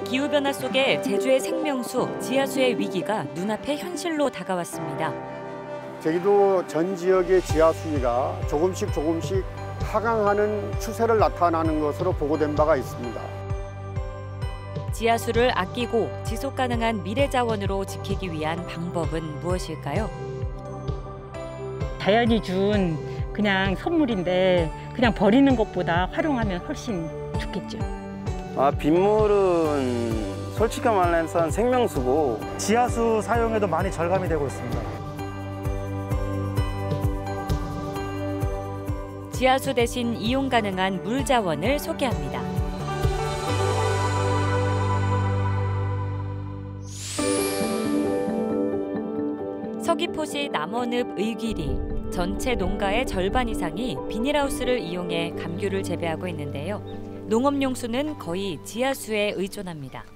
기후변화 속에 제주의 생명수, 지하수의 위기가 눈앞에 현실로 다가왔습니다. 제주도 전 지역의 지하수위가 조금씩 하강하는 추세를 나타나는 것으로 보고된 바가 있습니다. 지하수를 아끼고 지속 가능한 미래 자원으로 지키기 위한 방법은 무엇일까요? 자연이 준 그냥 선물인데 그냥 버리는 것보다 활용하면 훨씬 좋겠죠. 빗물은 솔직히 말해서 생명수고 지하수 사용에도 많이 절감이 되고 있습니다. 지하수 대신 이용 가능한 물 자원을 소개합니다. 서귀포시 남원읍 의귀리, 전체 농가의 절반 이상이 비닐하우스를 이용해 감귤을 재배하고 있는데요. 농업용수는 거의 지하수에 의존합니다.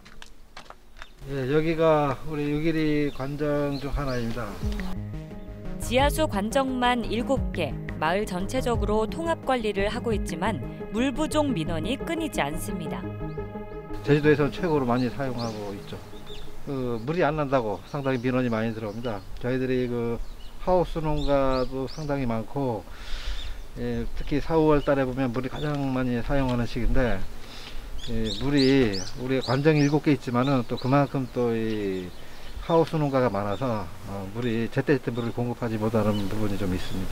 예, 여기가 우리 의귀리 관정 중 하나입니다. 지하수 관정만 7개, 마을 전체적으로 통합 관리를 하고 있지만 물 부족 민원이 끊이지 않습니다. 제주도에서 최고로 많이 사용하고 있죠. 물이 안 난다고 상당히 민원이 많이 들어옵니다. 저희들이 하우스 농가도 상당히 많고, 예, 특히 4, 5월 달에 보면 물이 가장 많이 사용하는 시기인데, 물이 우리 관정 7개 있지만은 또 그만큼 또 이 하우스 농가가 많아서 물이 제때제때 물을 공급하지 못하는 부분이 좀 있습니다.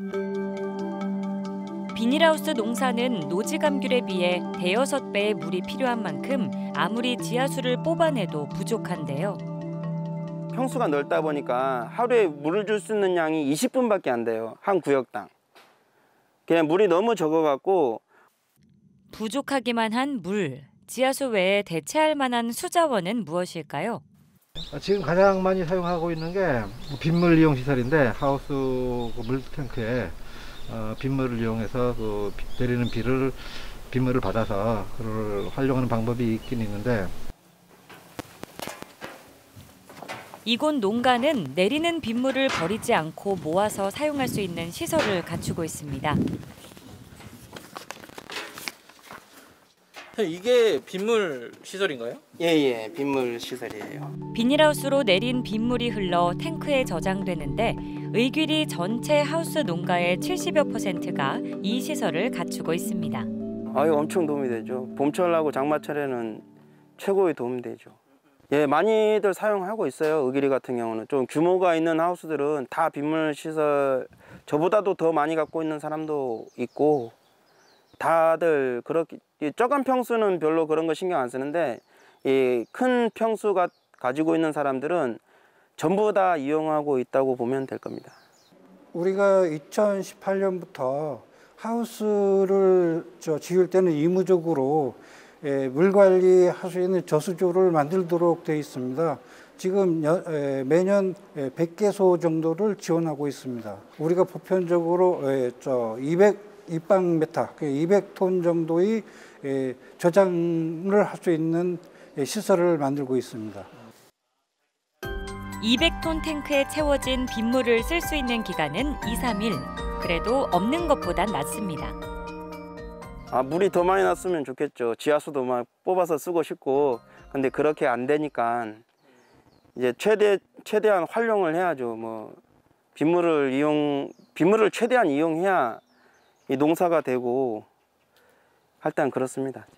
비닐하우스 농사는 노지감귤에 비해 대여섯 배의 물이 필요한 만큼 아무리 지하수를 뽑아내도 부족한데요. 평수가 넓다 보니까 하루에 물을 줄 수 있는 양이 20분밖에 안 돼요. 한 구역당. 그냥 물이 너무 적어갖고. 부족하기만 한 물, 지하수 외에 대체할 만한 수자원은 무엇일까요? 지금 가장 많이 사용하고 있는 게 빗물 이용 시설인데, 하우스 물탱크에 빗물을 이용해서 내리는 빗물을 받아서 그걸 활용하는 방법이 있긴 있는데, 이곳 농가는 내리는 빗물을 버리지 않고 모아서 사용할 수 있는 시설을 갖추고 있습니다. 이게 빗물 시설인가요? 예, 빗물 시설이에요. 비닐하우스로 내린 빗물이 흘러 탱크에 저장되는데 의귀리 전체 하우스 농가의 70여 %가 이 시설을 갖추고 있습니다. 엄청 도움이 되죠. 봄철하고 장마철에는 최고의 도움이 되죠. 예, 많이들 사용하고 있어요. 의귀리 같은 경우는 좀 규모가 있는 하우스들은 다 빗물 시설, 저보다도 더 많이 갖고 있는 사람도 있고, 다들 그렇게 적은 평수는 별로 그런 거 신경 안 쓰는데, 이 큰 평수가 가지고 있는 사람들은 전부 다 이용하고 있다고 보면 될 겁니다. 우리가 2018년부터 하우스를 지을 때는 의무적으로 물 관리할 수 있는 저수조를 만들도록 되어 있습니다. 지금 매년 100개소 정도를 지원하고 있습니다. 우리가 보편적으로 200입방메타, 200톤 정도의 저장을 할 수 있는 시설을 만들고 있습니다. 200톤 탱크에 채워진 빗물을 쓸 수 있는 기간은 2, 3일. 그래도 없는 것보단 낫습니다. 물이 더 많이 났으면 좋겠죠. 지하수도 막 뽑아서 쓰고 싶고. 근데 그렇게 안 되니까 이제 최대한 활용을 해야죠. 빗물을 최대한 이용해야 이 농사가 되고 할 땐 그렇습니다.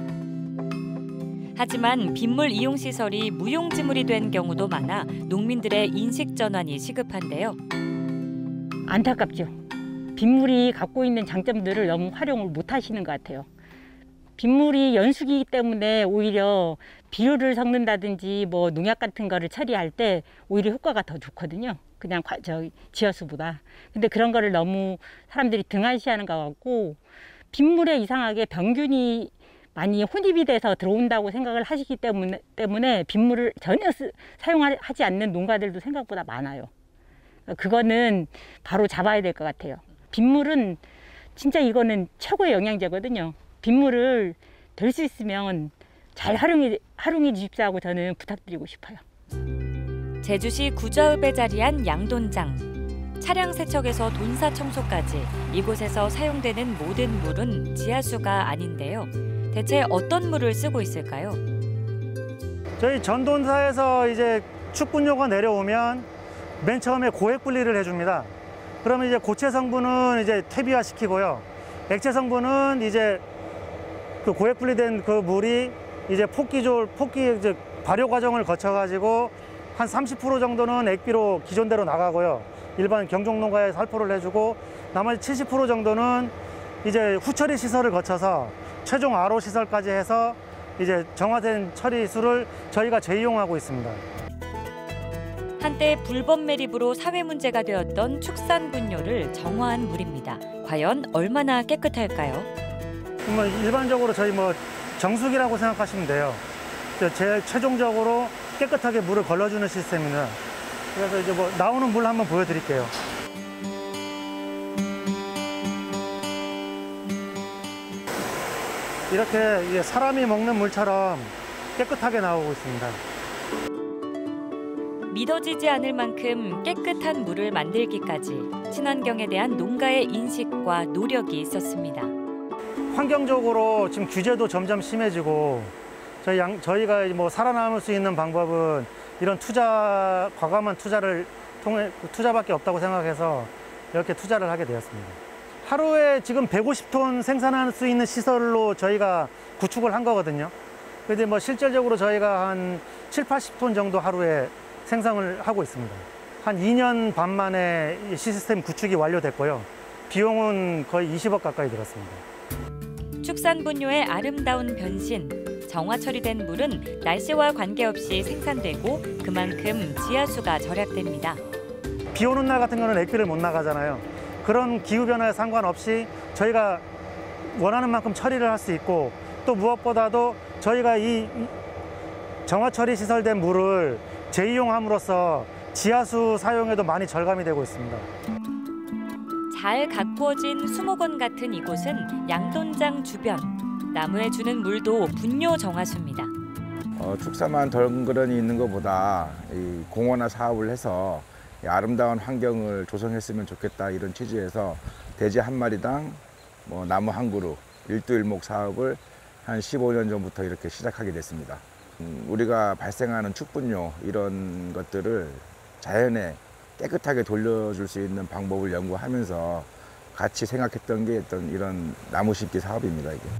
하지만 빗물 이용 시설이 무용지물이 된 경우도 많아 농민들의 인식 전환이 시급한데요. 안타깝죠. 빗물이 갖고 있는 장점들을 너무 활용을 못 하시는 것 같아요. 빗물이 연수기이기 때문에 오히려 비료를 섞는다든지 농약 같은 거를 처리할 때 오히려 효과가 더 좋거든요. 그냥 지하수보다. 근데 그런 거를 너무 사람들이 등한시하는 것 같고, 빗물에 이상하게 병균이 많이 혼입이 돼서 들어온다고 생각을 하시기 때문에 빗물을 전혀 사용하지 않는 농가들도 생각보다 많아요. 그거는 바로 잡아야 될 것 같아요. 빗물은 진짜 이거는 최고의 영양제거든요. 빗물을 될 수 있으면 잘 활용해 주십사고 저는 부탁드리고 싶어요. 제주시 구좌읍에 자리한 양돈장. 차량 세척에서 돈사 청소까지 이곳에서 사용되는 모든 물은 지하수가 아닌데요. 대체 어떤 물을 쓰고 있을까요? 저희 전돈사에서 이제 축분뇨가 내려오면 맨 처음에 고액 분리를 해줍니다. 그러면 이제 고체 성분은 이제 퇴비화 시키고요. 액체 성분은 이제 그 고액 분리된 그 물이 이제 폭기 이제 발효 과정을 거쳐가지고 한 30% 정도는 액비로 기존대로 나가고요. 일반 경종농가에 살포를 해주고 나머지 70% 정도는 이제 후처리 시설을 거쳐서 최종 RO 시설까지 해서 이제 정화된 처리수를 저희가 재이용하고 있습니다. 한때 불법 매립으로 사회 문제가 되었던 축산 분뇨를 정화한 물입니다. 과연 얼마나 깨끗할까요? 일반적으로 저희 정수기라고 생각하시면 돼요. 제일 최종적으로 깨끗하게 물을 걸러주는 시스템입니다. 그래서 이제 나오는 물 한번 보여드릴게요. 이렇게 사람이 먹는 물처럼 깨끗하게 나오고 있습니다. 믿어지지 않을 만큼 깨끗한 물을 만들기까지 친환경에 대한 농가의 인식과 노력이 있었습니다. 환경적으로 지금 규제도 점점 심해지고 저희가 살아남을 수 있는 방법은 이런 과감한 투자를 통해 투자밖에 없다고 생각해서 이렇게 투자를 하게 되었습니다. 하루에 지금 150톤 생산할 수 있는 시설로 저희가 구축을 한 거거든요. 그런데 실질적으로 저희가 한 7, 80톤 정도 하루에 생산을 하고 있습니다. 한 2년 반 만에 이 시스템 구축이 완료됐고요. 비용은 거의 20억 가까이 들었습니다. 축산 분뇨의 아름다운 변신. 정화 처리된 물은 날씨와 관계없이 생산되고 그만큼 지하수가 절약됩니다. 비 오는 날 같은 경우는 액비를 못 나가잖아요. 그런 기후변화에 상관없이 저희가 원하는 만큼 처리를 할 수 있고 또 무엇보다도 저희가 이 정화 처리 시설된 물을 재이용함으로써 지하수 사용에도 많이 절감이 되고 있습니다. 잘 가꾸어진 수목원 같은 이곳은 양돈장 주변. 나무에 주는 물도 분뇨 정화수입니다. 축사만 덩그러니 있는 것보다 이 공원화 사업을 해서 이 아름다운 환경을 조성했으면 좋겠다 이런 취지에서 돼지 한 마리당 나무 한 그루 일두일목 사업을 한 15년 전부터 이렇게 시작하게 됐습니다. 우리가 발생하는 축분뇨 이런 것들을 자연에 깨끗하게 돌려줄 수 있는 방법을 연구하면서 같이 생각했던 게 이런 나무 심기 사업입니다. 이게.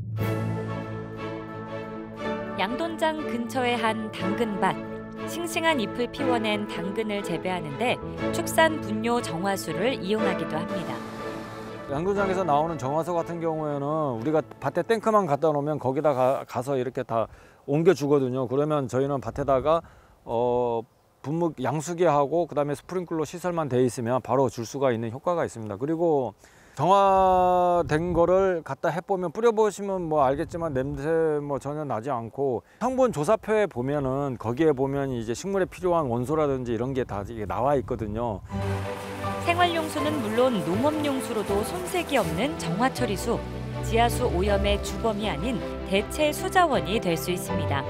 양돈장 근처의 한 당근밭. 싱싱한 잎을 피워낸 당근을 재배하는데 축산 분뇨 정화수를 이용하기도 합니다. 양돈장에서 나오는 정화수 같은 경우에는 우리가 밭에 탱크만 갖다 놓으면 거기다 가서 이렇게 다 옮겨주거든요. 그러면 저희는 밭에다가 분무 양수기하고 그다음에 스프링클러 시설만 돼 있으면 바로 줄 수가 있는 효과가 있습니다. 그리고 정화된 거를 갖다 해보면 뿌려보시면 알겠지만 냄새 전혀 나지 않고 성분 조사표에 보면은 거기에 보면 이제 식물에 필요한 원소라든지 이런 게 다 나와 있거든요. 생활용수는 물론 농업용수로도 손색이 없는 정화처리수. 지하수 오염의 주범이 아닌 대체 수자원이 될 수 있습니다.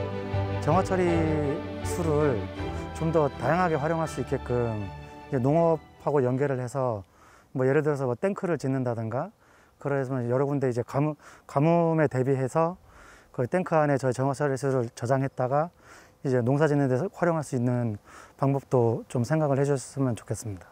정화처리수를 좀 더 다양하게 활용할 수 있게끔 농업하고 연계를 해서 예를 들어서 탱크를 짓는다든가 그래서 여러 군데 이제 가뭄에 대비해서 그 탱크 안에 저희 정화처리수를 저장했다가 이제 농사 짓는 데서 활용할 수 있는 방법도 좀 생각을 해주셨으면 좋겠습니다.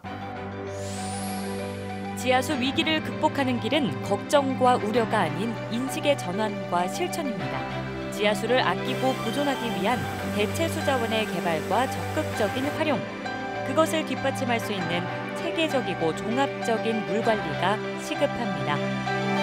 지하수 위기를 극복하는 길은 걱정과 우려가 아닌 인식의 전환과 실천입니다. 지하수를 아끼고 보존하기 위한 대체 수자원의 개발과 적극적인 활용. 그것을 뒷받침할 수 있는 체계적이고 종합적인 물 관리가 시급합니다.